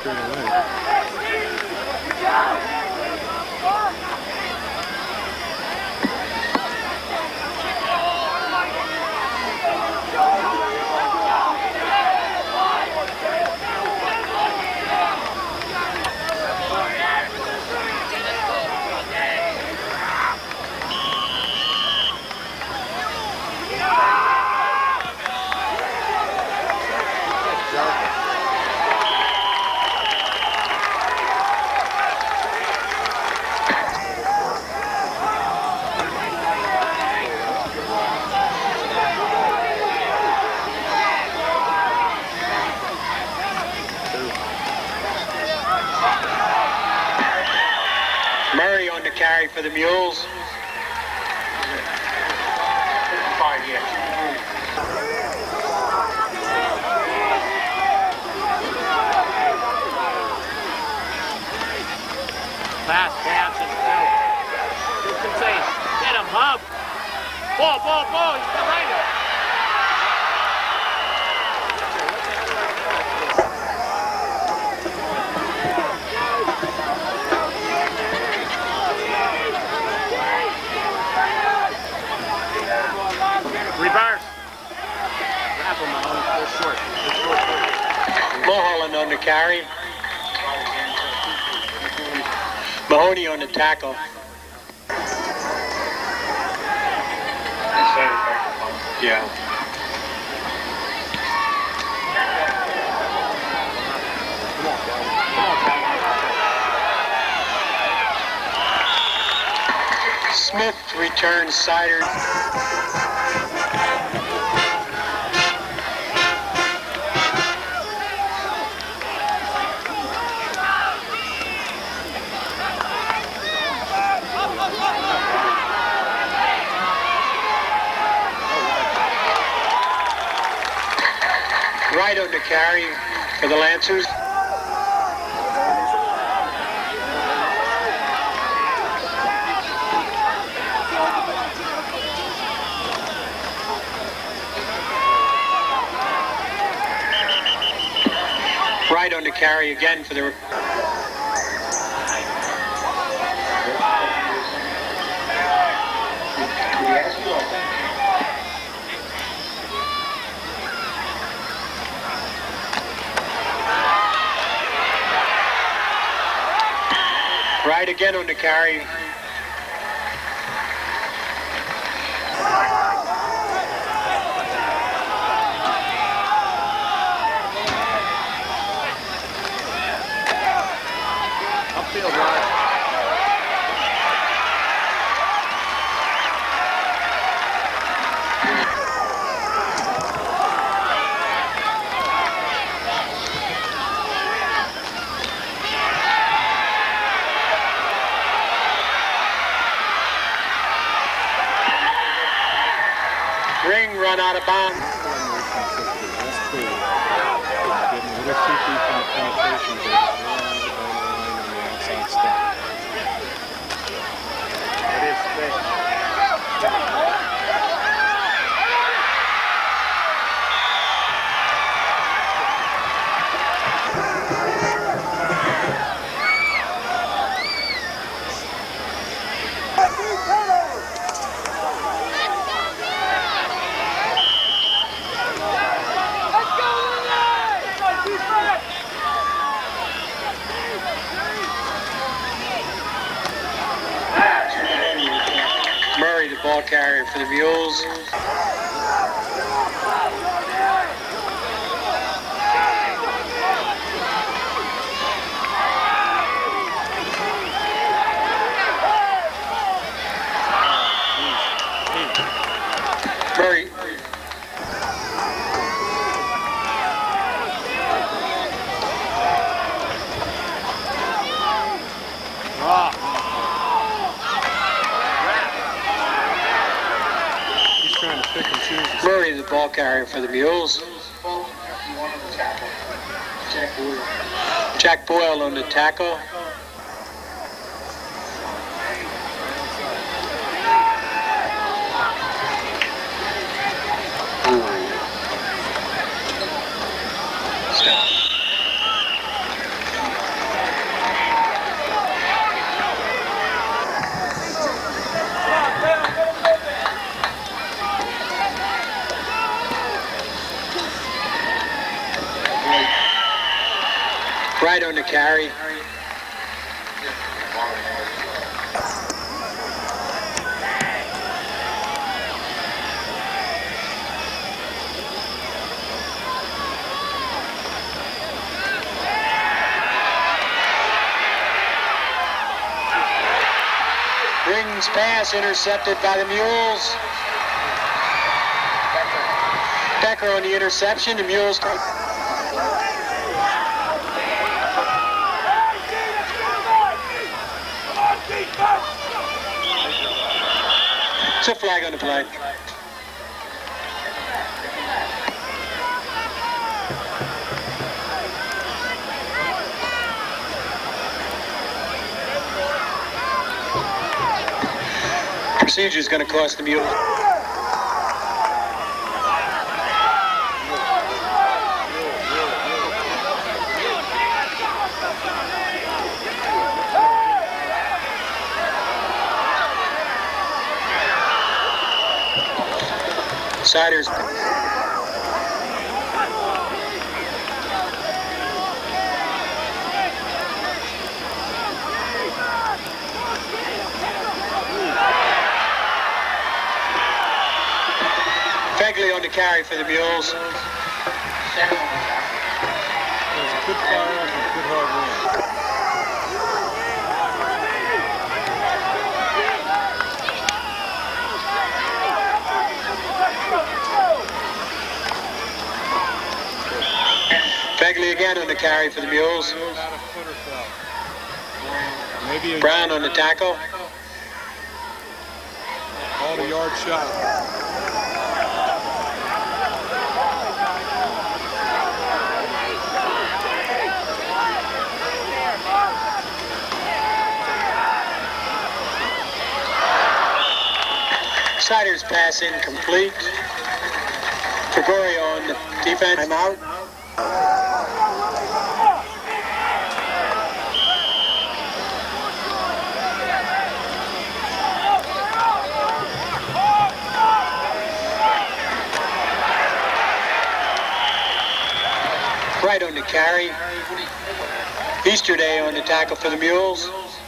straight away. Murray on the carry for the Mules. 5 years. Pass, and out. You can say, get him, Hub. Ball, he's behind him. Reverse. Grab him, Mahoney. Short. Mulholland on the carry. Mahoney on the tackle. Yeah. Smith returns Sider. Right on the carry for the Lancers. Right on the carry again for the... Right again on the carry. Upfield line. Ring run out of bounds. Murray, the ball carrier for the Mules. Murray. Murray, the ball carrier for the Mules. Jack Boyle on the tackle. Stop. Right on the carry. Rings pass intercepted by the Mules. Becker on the interception. The Mules take. It's a flag on the play. Procedure is going to cost the Mules. Siders. Fegley on the carry for the Mules. It was a good fire off and a good hard run. Fegley again on the carry for the Mules. About a foot or so. Maybe Brown on the tackle. Called a yard shot. Siders pass incomplete. Gregorio on the defense. I'm out. Right on the carry. Easterday on the tackle for the Mules.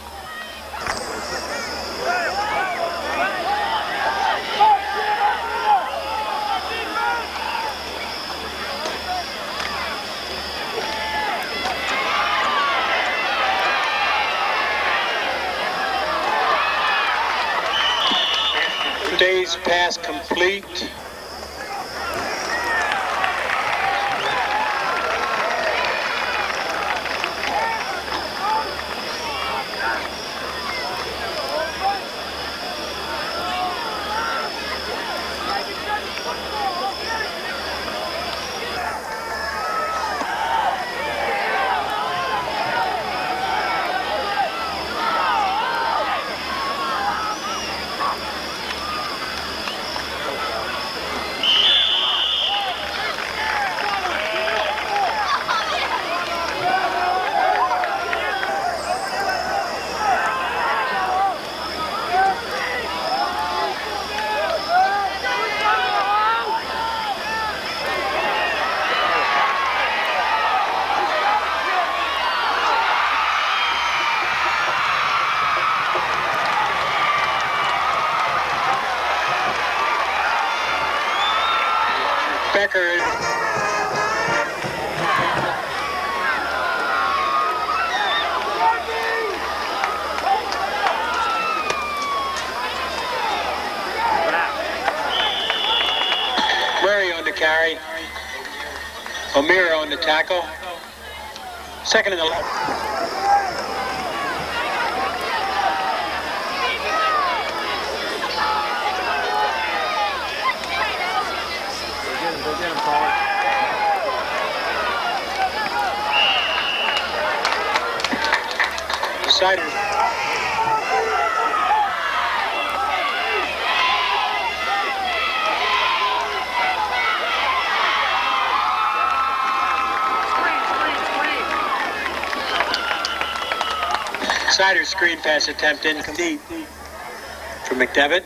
Today's pass complete. Becker. Murray on the carry. O'Meara on the tackle. Second and 11. Siders. Siders screen pass attempt incomplete for McDevitt.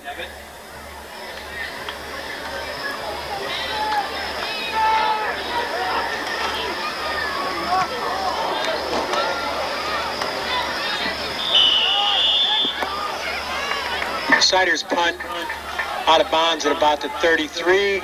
Sider's punt out of bounds at about the 33.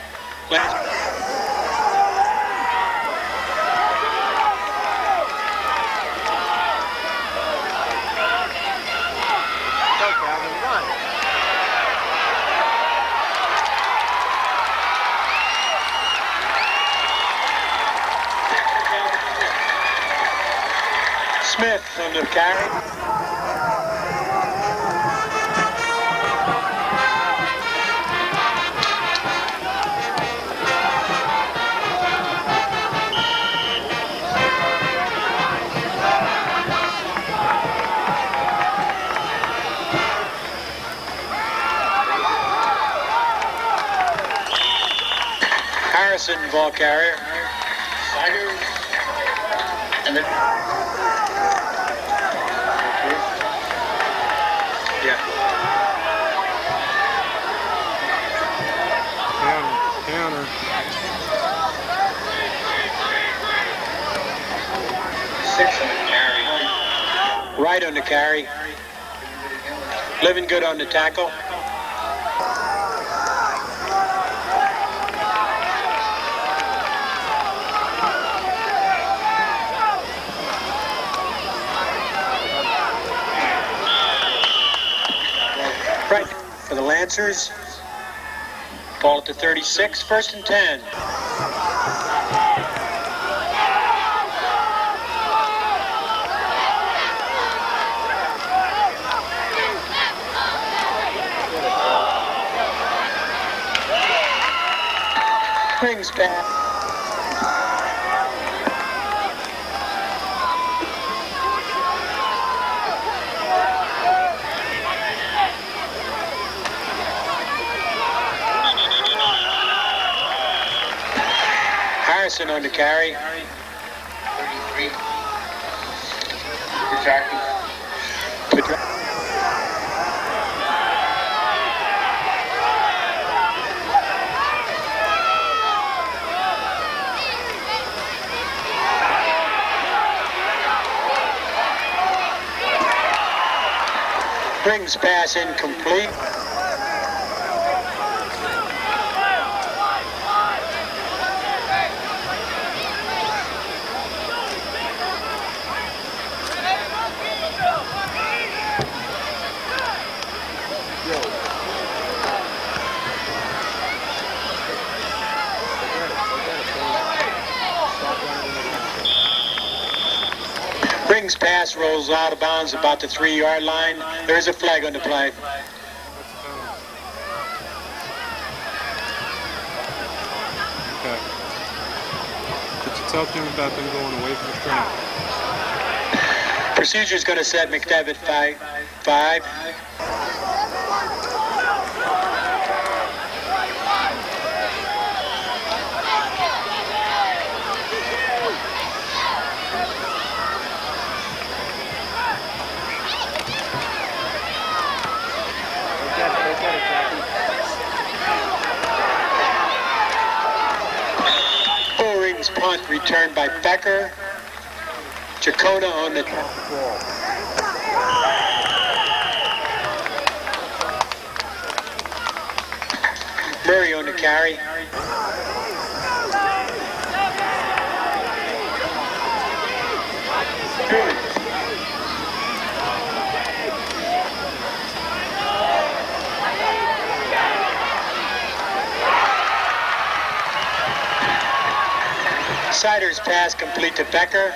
Smith on the carry. Harrison, ball carrier. Sider. And then. Yeah. Counter. Six on the carry. Right on the carry. Living good on the tackle. Right for the Lancers. Ball at the 36, 1st and 10. Brings back. Harrison on the carry. 33. Brings pass incomplete. Brings pass, rolls out of bounds about the 3-yard line. There is a flag on the play. Okay. Did you tell Jim about them going away from the screen? Procedure is going to set McDevitt 5. Punt returned by Becker. Chacona on the Murray on the carry. Sider's pass complete to Becker.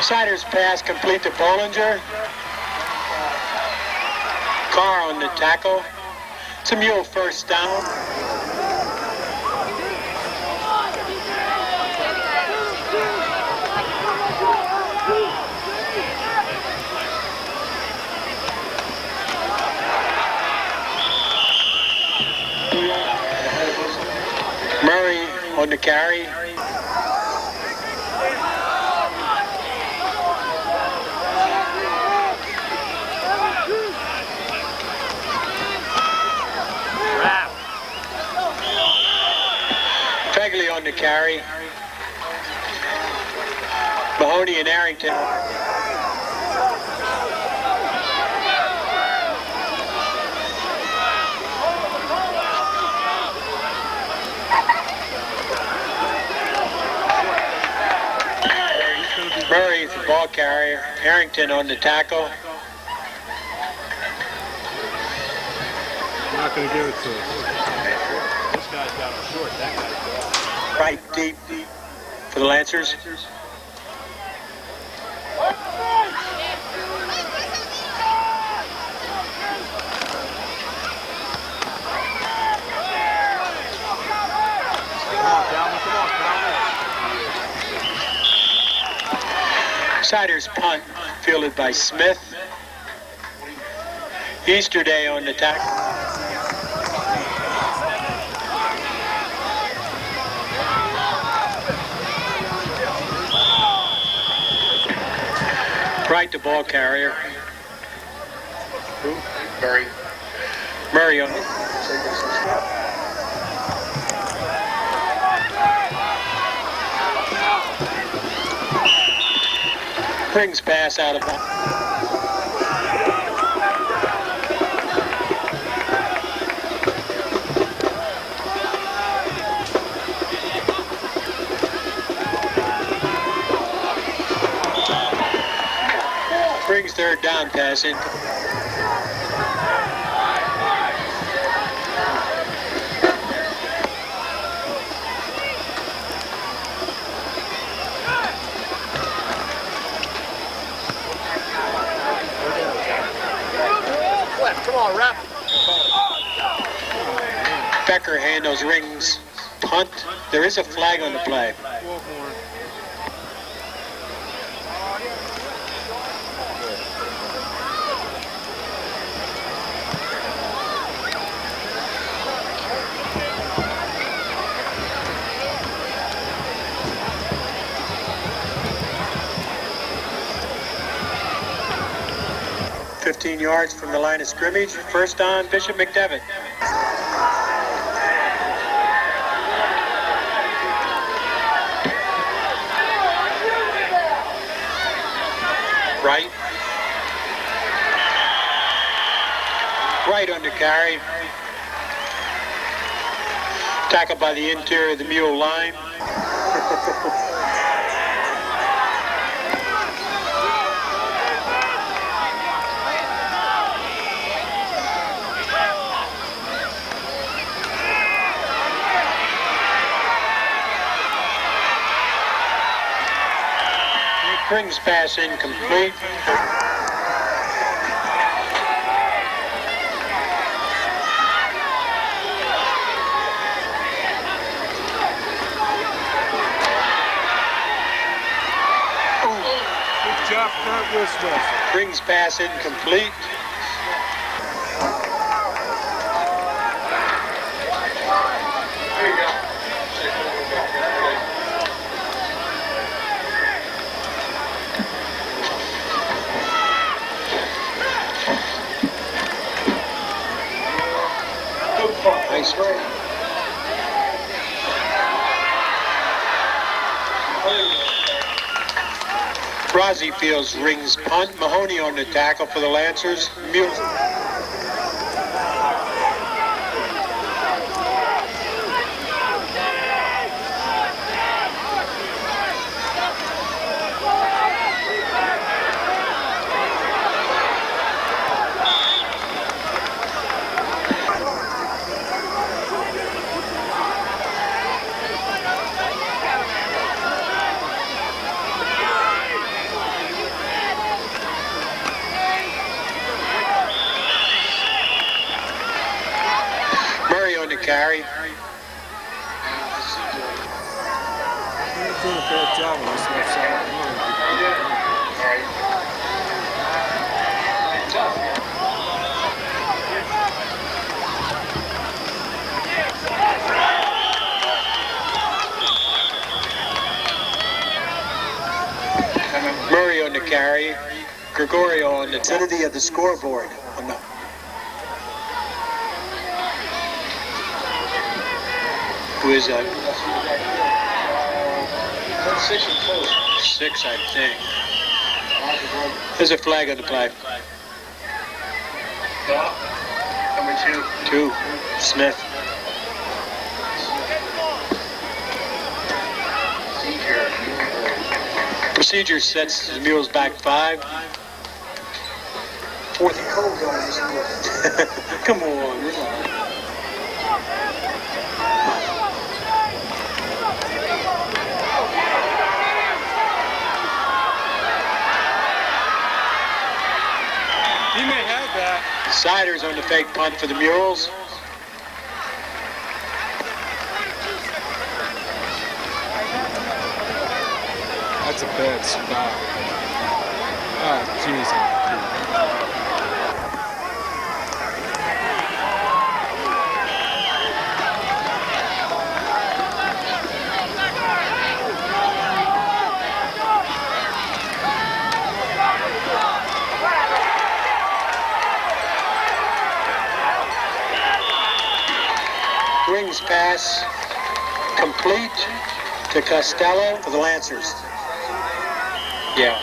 Sider's pass complete to Bollinger. Carr on the tackle. It's a Mule first down. Murray on the carry. Fegley on the carry. Mahoney and Arrington. Murray, the ball carrier. Arrington on the tackle. I'm not going to give it to us. This guy's got him short. That guy's got him. Right deep for the Lancers. Sider's punt, fielded by Smith. Easterday on the tackle. Right to ball carrier. Murray. Murray on Brings pass out of bounds. Brings third down pass in. Come on, ref. Becker handles Rings punt. There is a flag on the play. Walk-Horn. 15 yards from the line of scrimmage. First on Bishop McDevitt. Right. Right under carry. Tackled by the interior of the Mule line. Brings pass incomplete. Good job, Kurt Wiswell. Brings pass incomplete. Nice play. Rossi fields Rings punt. Mahoney on the tackle for the Lancers. Muhls. carry. He's doing a bad job on this left side. Murray on the carry. Gregorio on the vicinity of the scoreboard. On the who is that? 6, I think. There's a flag on the play. Number 2. 2, Smith. Procedure sets the Mules back 5. 4th. Come on. He may have that. Siders on the fake punt for the Mules. That's a bad spot. Ah, jeez. Wings pass complete to Costello for the Lancers. Yeah.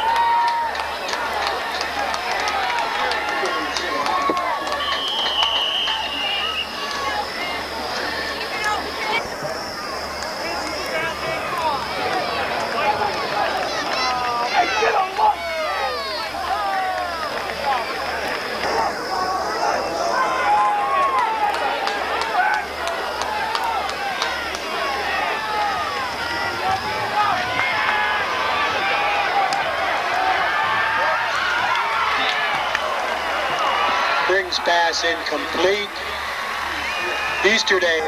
Brings pass incomplete. Easterdale.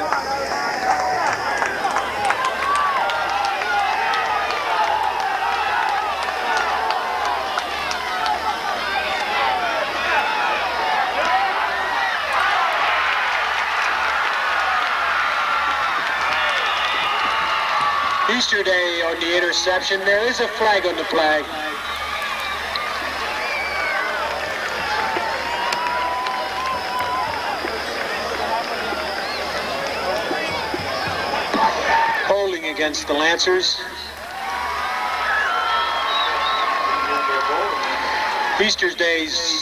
Easterday on the interception. There is a flag on the play. Holding against the Lancers. Easterday's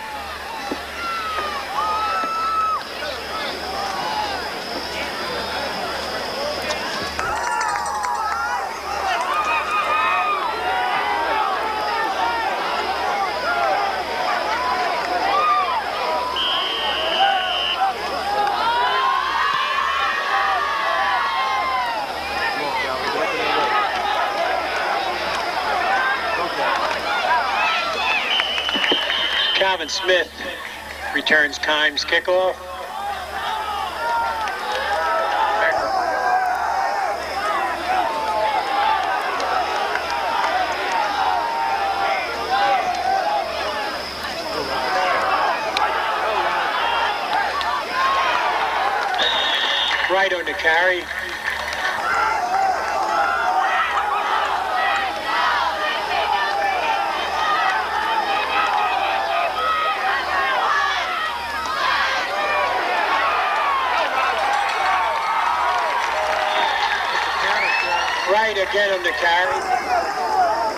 Calvin Smith returns Kimes kickoff. Right on the carry. Right again on the carry.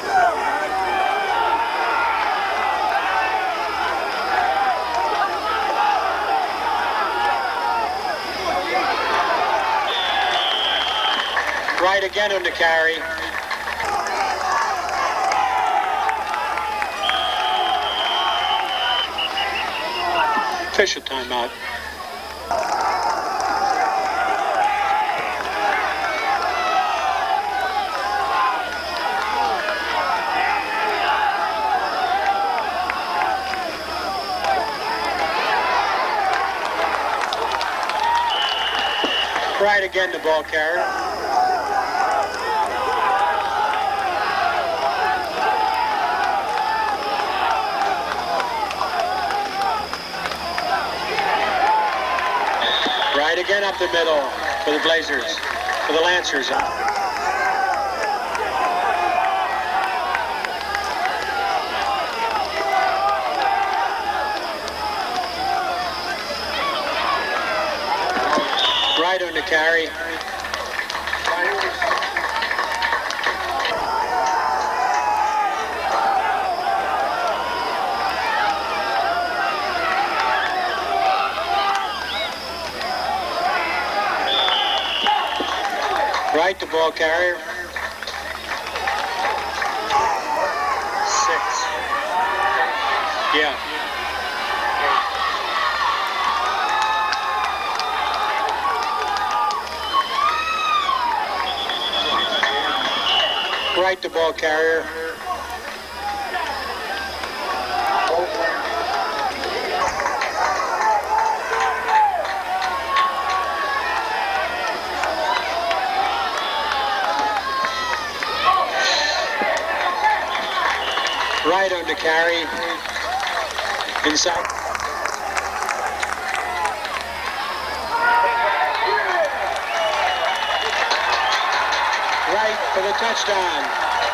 Right again on the carry. Official timeout. Right again, the ball carrier. Right again up the middle for the Blazers, for the Lancers. Right on the carry. Right to ball carrier. 6. Yeah. Right to ball carrier. Right on the carry. Inside. Right for the touchdown.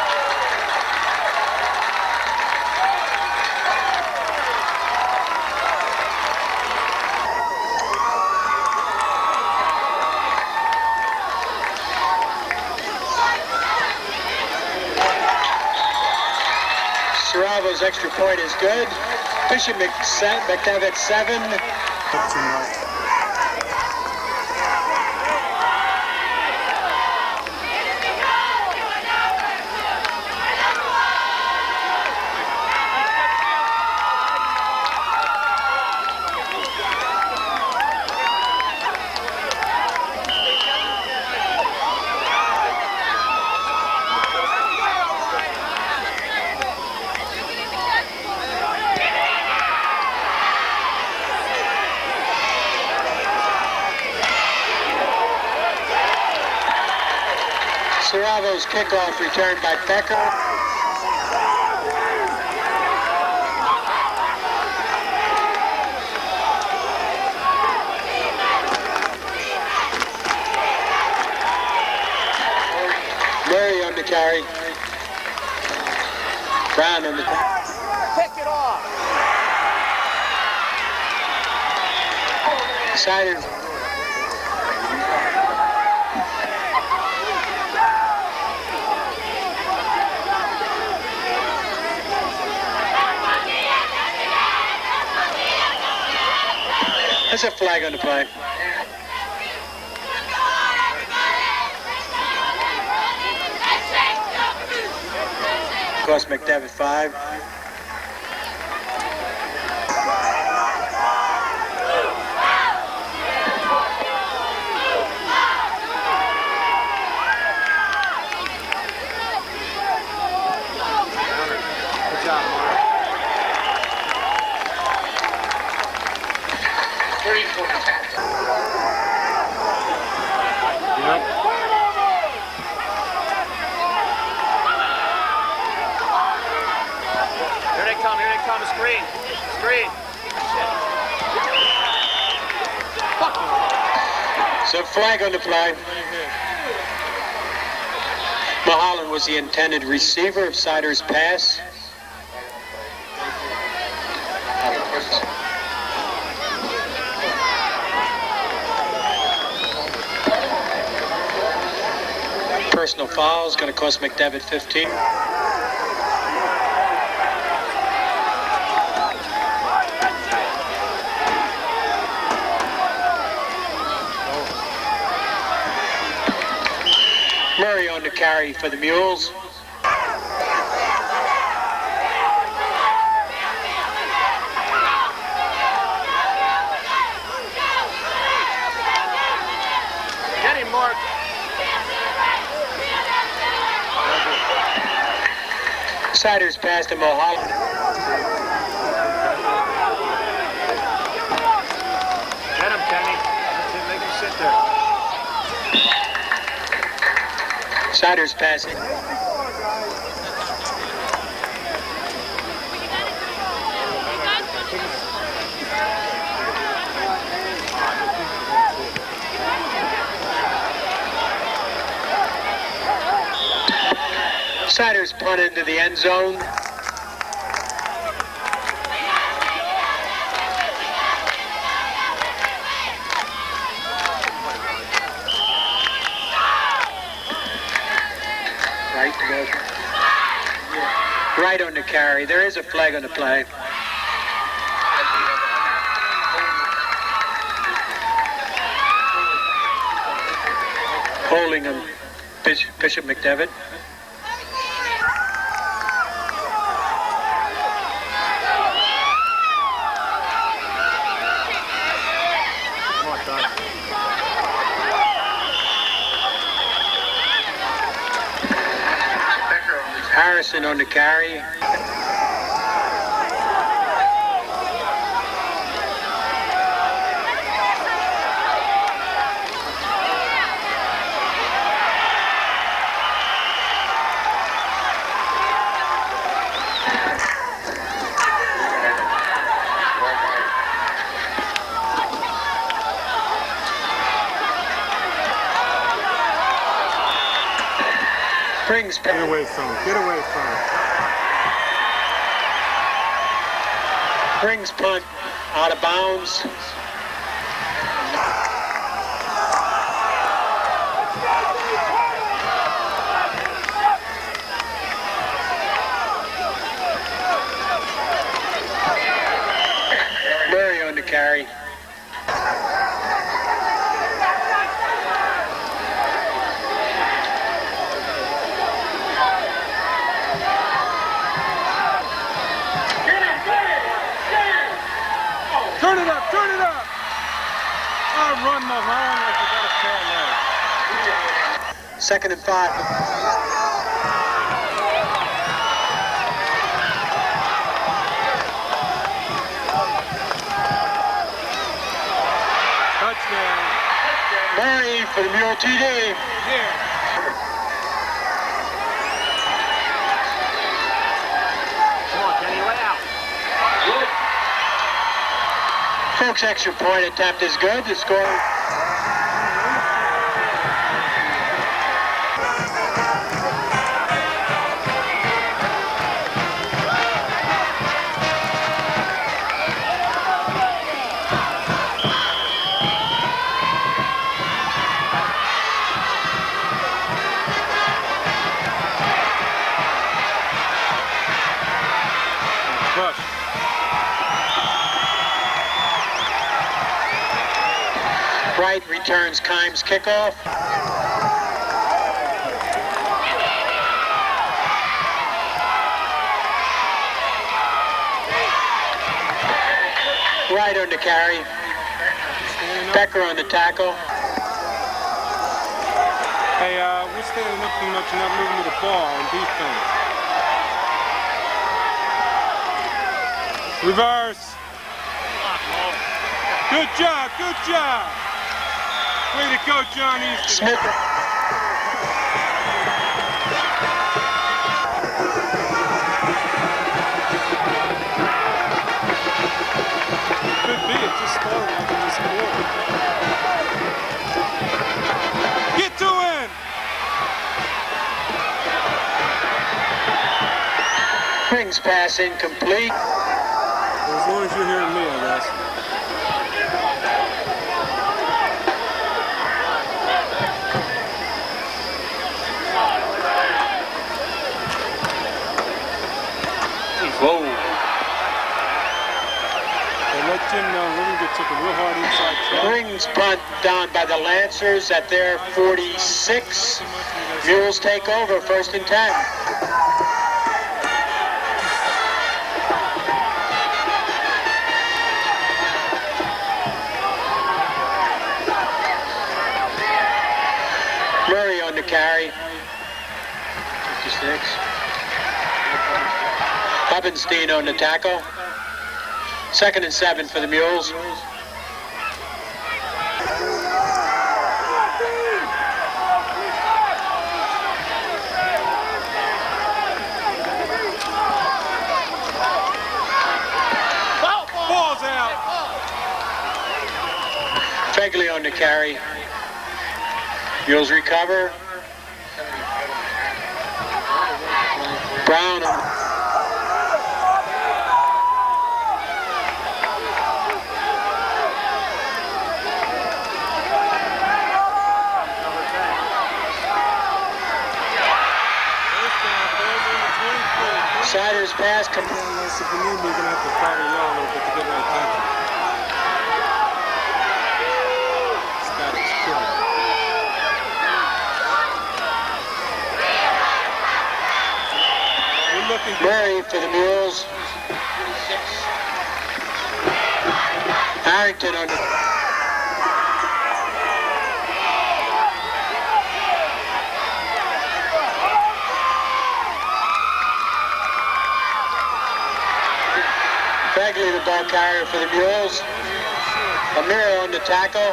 Saravo's extra point is good. Bishop McDevitt 7. Saravo's kickoff returned by Becker. Murray on the carry. Brown on the carry. Pick it off. Siders. There's a flag on the play. Of course, McDevitt 5. Good job, Mark. 34 to 10. Yep. Here they come, screen. Screen. Fuck you. So flag on the play. Muhlen was the intended receiver of Sider's pass. Personal foul is going to cost McDevitt 15. Murray on the carry for the Mules. Get him, Mark. Siders pass to Muhls. Get him, Kenny. Make him sit there. Siders passing. Siders punt into the end zone. Right on the carry. There is a flag on the play. Holding him, Bishop McDevitt. Harrison on the carry. Brings Get away from it. Get away from it. Brings punt out of bounds. Murray on the carry. Turn it up, turn it up! I run my home like you got a tail leg. 2nd and 5. Touchdown. Murray for the Mule TD. Yeah. Come on, Kenny, lay out. Folks, extra point attempt is good. The score. Rush. Wright returns Kimes kickoff. Wright on the carry. Becker on the tackle. Hey, we're standing up too much and not moving to the ball on defense. Reverse. Good job, good job. Way to go, John Easton. Smith. Could be, it just started like in this quarter. Get to him! Brings pass incomplete. As long as you're hearing me, I guess. Whoa. They let Jim know Muhlenberg took a real hard inside try. Brings punt down by the Lancers at their 46. Mules take over, 1st and 10. Murray on the carry. 56. Ebenstein on the tackle. 2nd and 7 for the Mules. Bagley on the carry. Muhls recover. Brown on Sider's pass. If you need me, you're going to have to follow along a little bit to get my attention. Static's killing. We're looking good. Murray for the Muhls. Harrington on the... Bagley, the ball carrier for the Muhls. Amir on the tackle.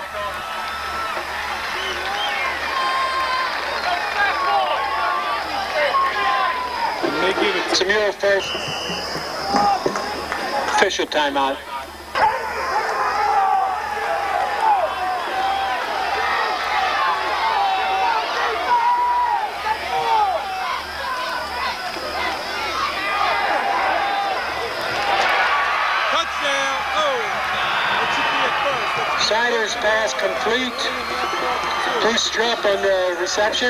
It's a Muhls first. Official timeout. Sider's pass complete. Please strap on the reception.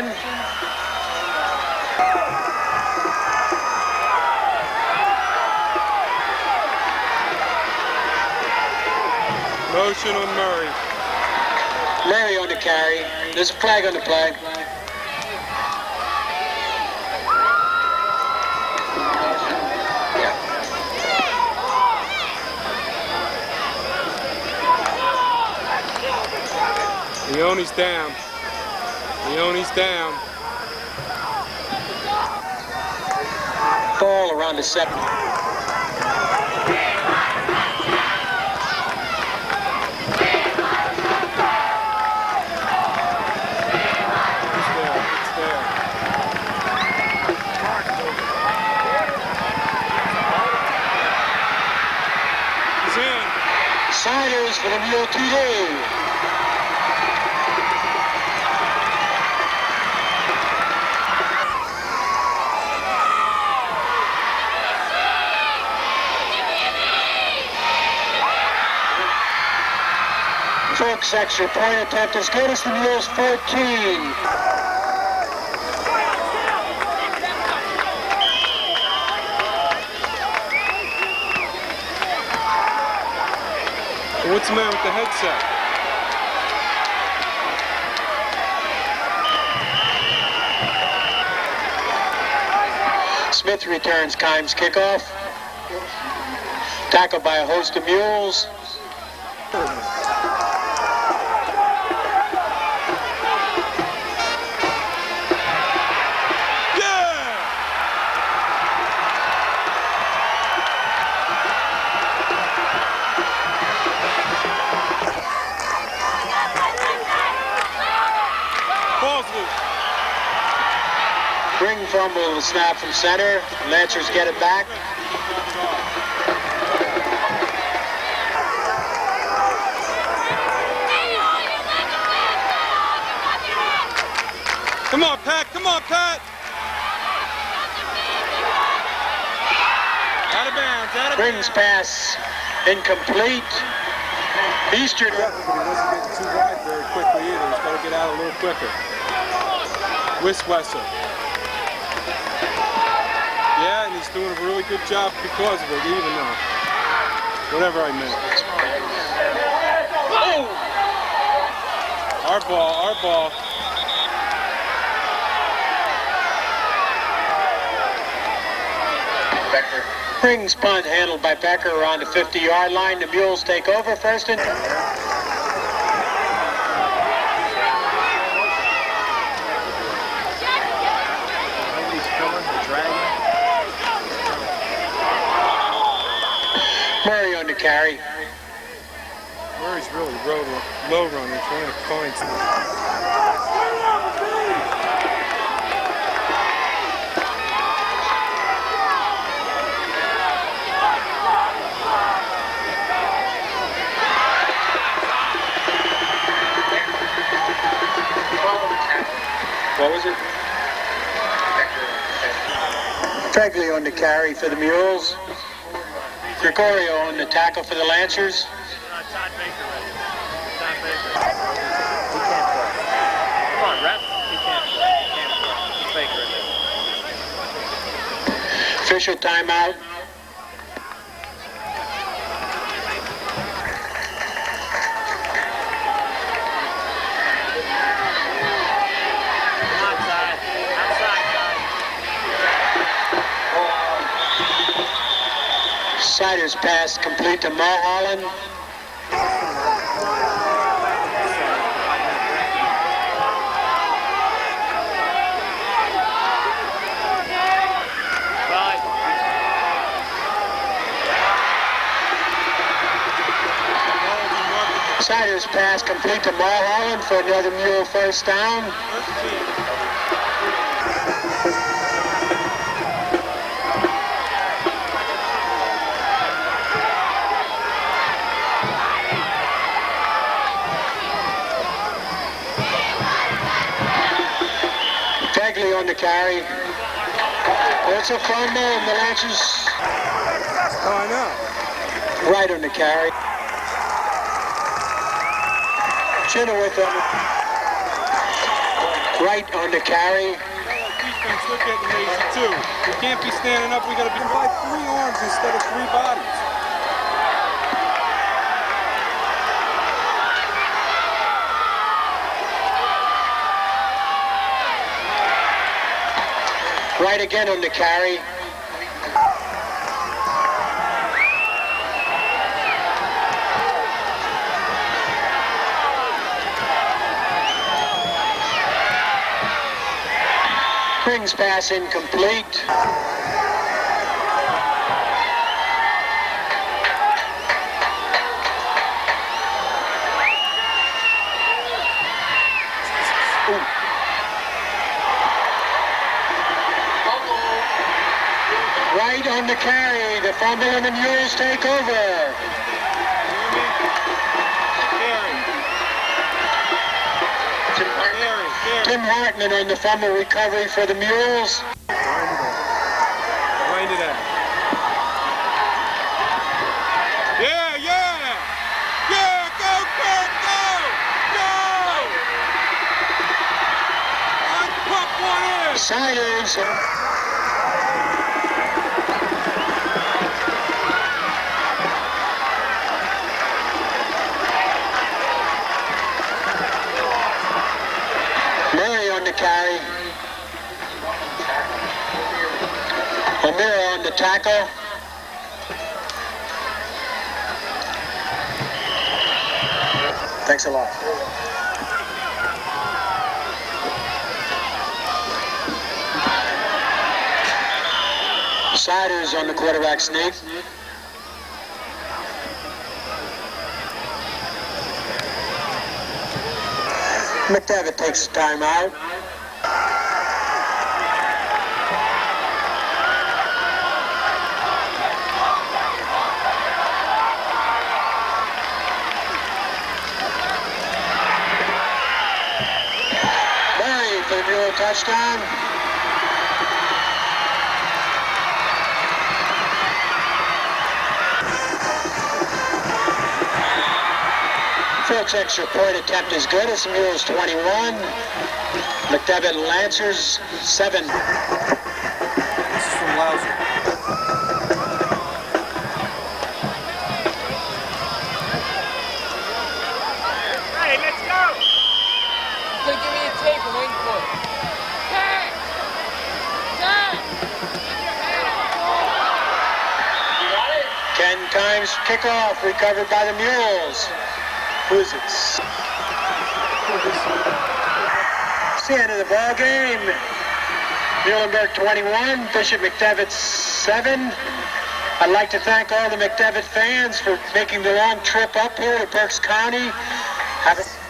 Motion on Murray. Murray on the carry. There's a flag on the play. Leone's down. Leone's down. Ball around the 7. He's in. Siders for the Mule TD. Folks, extra point attempt as good as the Muhls 14. What's the matter with the headset? Smith returns Kimes kickoff. Tackled by a host of Muhls. Ring fumble, the snap from center. Lancers get it back. Come on, Pat. Come on, Pat. Out of bounds. Out of Rings pass incomplete. Eastern. He wasn't getting too wide very quickly either. He's got to get out a little quicker. Whistle. Yeah, and he's doing a really good job because of it, even though. Whatever I meant. Our ball. Becker. Rings punt handled by Becker around the 50-yard line. The Muhls take over first and... Murray on the carry. Murray's really low running, trying to find something. What was it? Tregley on the carry for the Mules. Gregorio on the tackle for the Lancers. Todd Baker ready. Todd Baker. He can't play. Come on, ref. He can't play. He can't play. Baker in there. Official timeout. Sider's pass complete to Mulholland. Sider's pass complete to Mulholland for another Mule first down. On the carry. It's a fumble and the Lancers. Oh, I know. Right on the carry. Chenoweth on the right on the carry. Defense, look at the lazy too. We can't be standing up. We got to be by 3 arms instead of 3 bodies. Right again on the carry. Springs pass incomplete. Right on the carry, the fumble and the Mules take over. Tim Hartman on the fumble recovery for the Mules. Wind it out. Yeah, yeah! Yeah, go, Kirk, go! Go! Let's pop one in! Siders. Carry. O'Meara on the tackle. Thanks a lot. Siders on the quarterback sneak. McDevitt takes the timeout. Murray for the Mule touchdown. Folks, extra point attempt is good. It's Mules 21. McDevitt Lancers 7. This is from Louser. Hey, let's go! Give me a tape and wait for it. Tag! Tag! 10 times kickoff recovered by the Mules. Who is it? It's the end of the ball game. Muhlenberg 21, Bishop McDevitt 7. I'd like to thank all the McDevitt fans for making the long trip up here to Berks County. Have a